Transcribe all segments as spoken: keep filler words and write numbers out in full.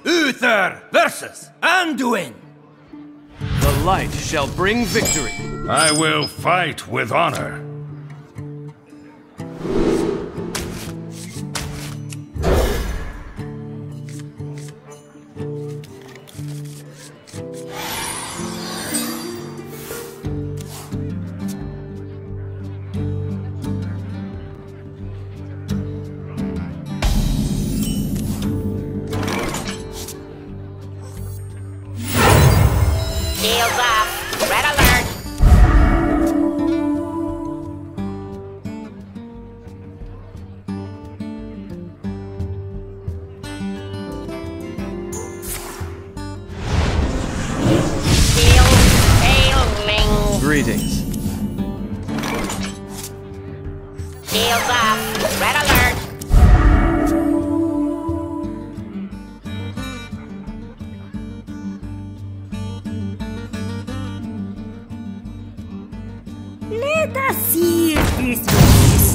Uther versus Anduin. The light shall bring victory. I will fight with honor. Shields up. Red alert. Shields failing. Greetings. Shields up. Red alert. Let us see if this works.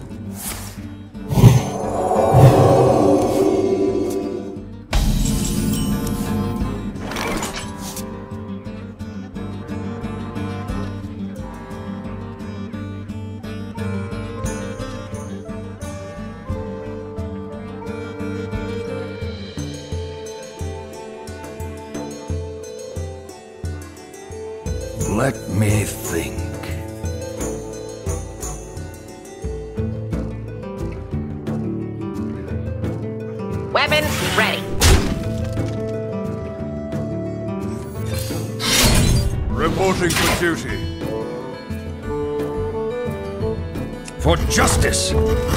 Let me think. Weapons ready. Reporting for duty. For justice!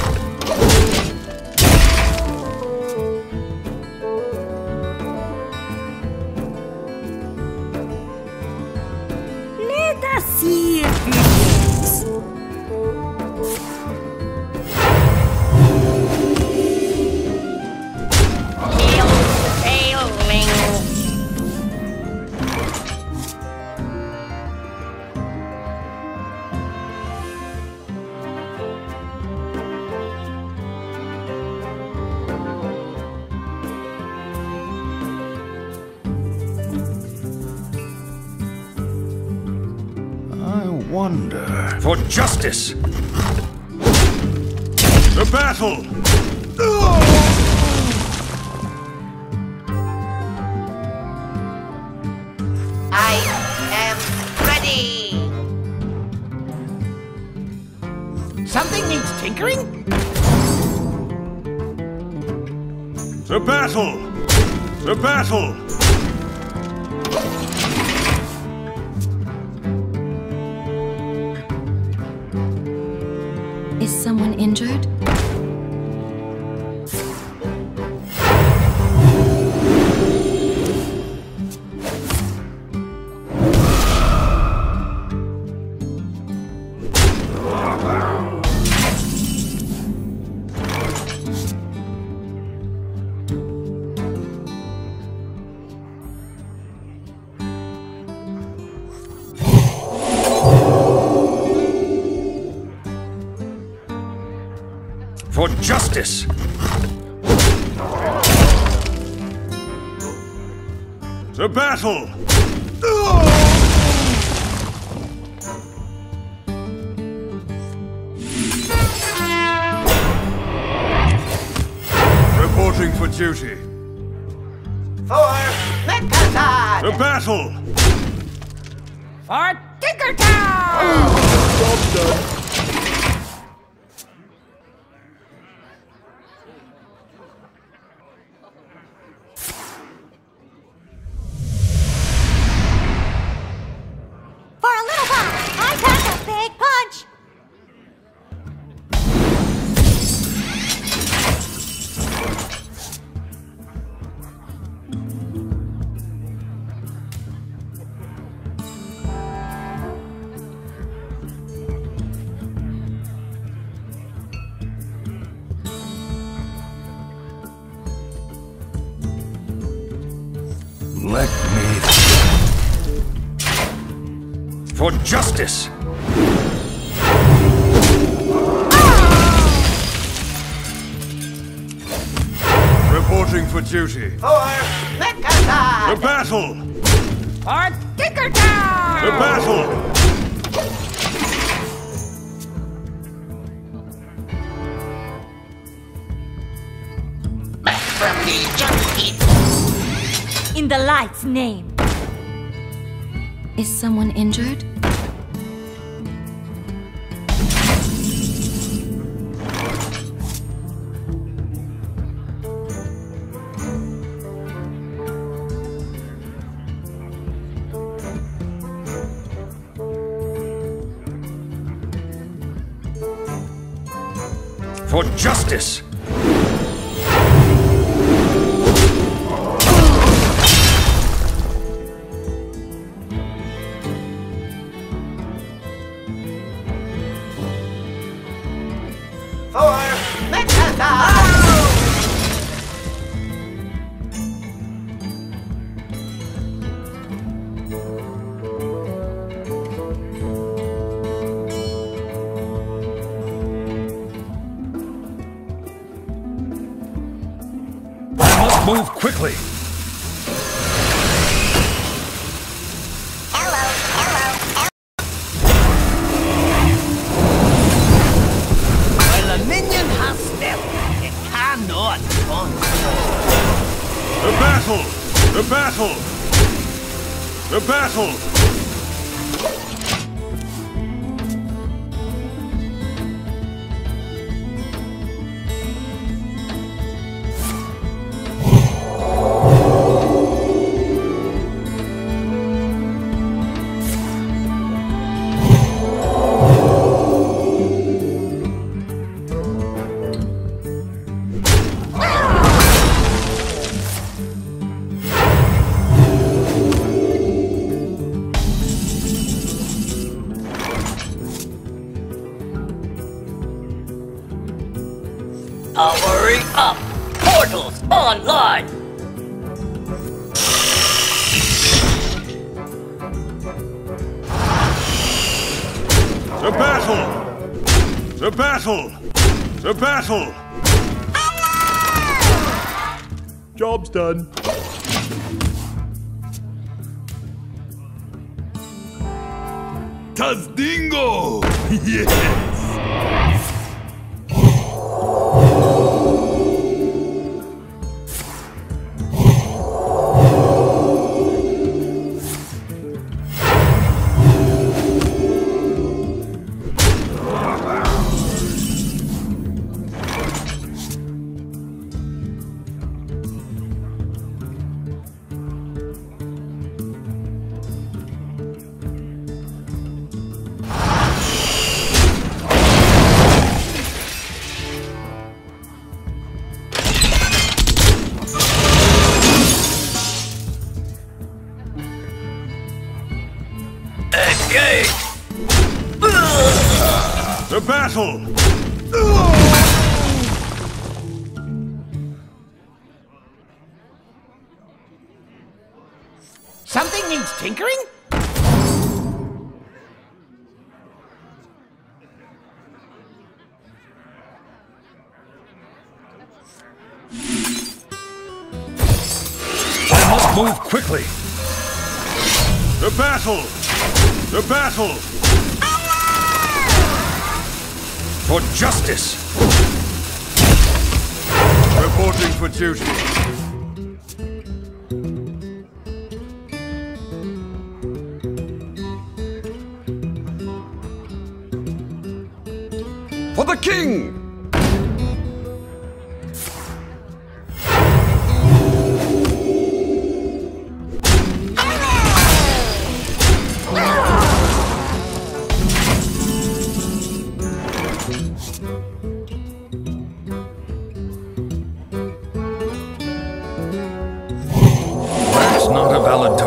Let us see if this works. Shields failing. I wonder... For justice! The battle! I am ready. Something needs tinkering? The battle! The battle! Is someone injured? For justice! The battle! Reporting for duty. For Mechazard! The battle! For Tinkertown! For a little while, I pack a big punch. Let me... For justice! Reporting for for duty. For Mechazard! To battle! For Tinkertown! To battle! Back from the jump heap. In the light's name. Is someone injured? For justice! For Mechazard! Move quickly! Hello, hello, hello. While a minion has stealth, it cannot run. The battle! The battle! The battle! Powering up! Portals online! The battle! The battle! The battle! Job's done. Tazdingo! Yes! The battle! Something needs tinkering? I must move quickly! The battle! The battle! For justice! Reporting for duty. For the king! That's not a valid